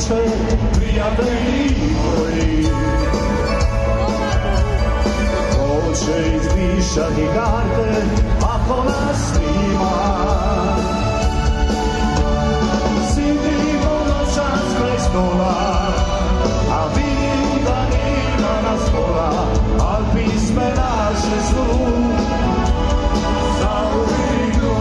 večer, prijatelji moji. Hoće izvišati karte, ako nas nima. Sidimo noćas kraj stola, a vidim da nima na stola, al pisme naše su zauvijek tu.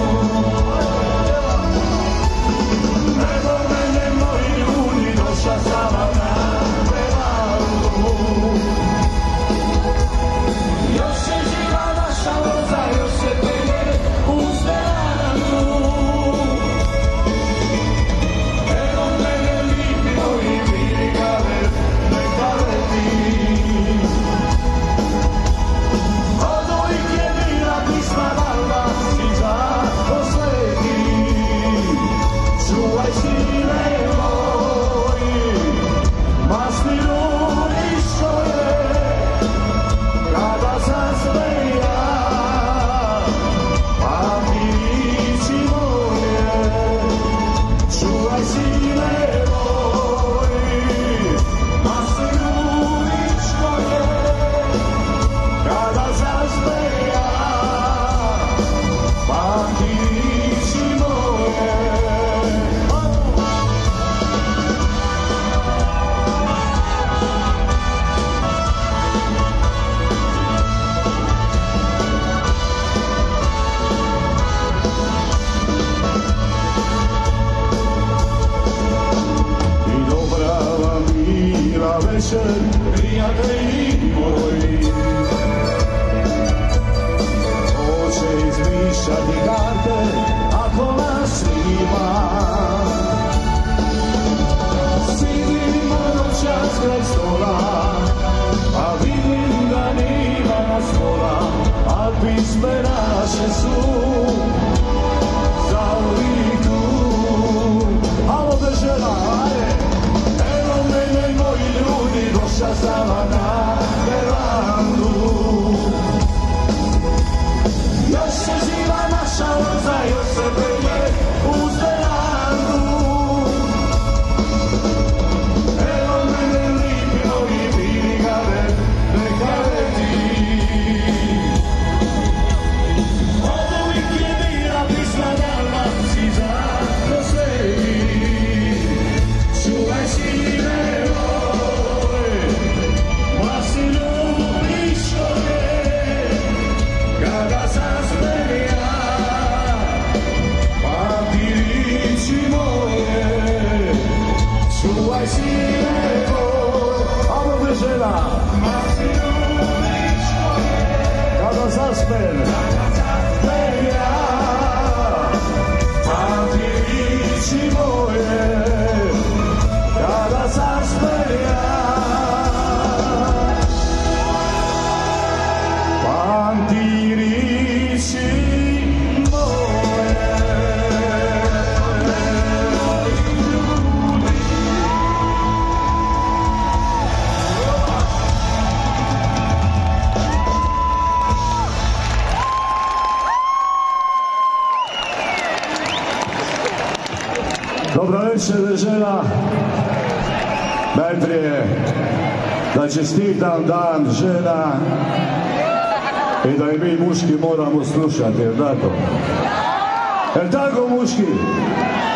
Evo mene moji ljudi, došla sam vam na prevaru. Još se živa naša loza, još se penje uz veranu. Evo mene lipi moji bili galer, neka leti. Od ovih je bila pisma valba, si zato sledi. Čuvaj sine moji, masni ljudi što je, kada zasmeja, pamti riči moje. Čuvaj sine moji, masni ljudi što je, kada zasmeja, pamti riči moje. I dobra vam mila večer, prijatelji moji. Hoće izmišljati karte, ako nas nima. Sidimo noćas kraj stola, a vidim da nima na stola, a pisme naše su zauvijek tu. Alo država, ajde! Evo mene moji ljudi, došla sam vam na verandu. Još se živa naša loza, još se penje uz verandu. Evo mene lipi moji bili galer, neka leti. Od uvijek je bila pisma valba, si zato sledi. Čuvaj sine moj, masni ljudi što je, kada zasmeja, pamti riči moje. Čuvaj sine moj, alo vežela, masni ljudi što je, kada zasmeja, pamti riči moje. Kada zasmeja, pamti riči moje. Dobro večer, vežela. Najprije da čestitam dan žena i da i mi muški moramo slušati, jel tako? Jel tako muški?